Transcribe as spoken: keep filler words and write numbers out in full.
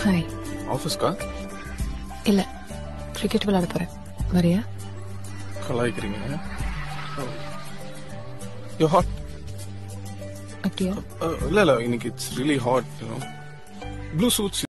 Hi. ஆஃபீஸ்க்கா? இல்ல, cricket விளையாட போறேன். வரியா? கலாய்க்கிறீங்க. You hot. அப்படியா? இல்ல இல்ல, இன்னைக்கு it's really hot. You know blue shoots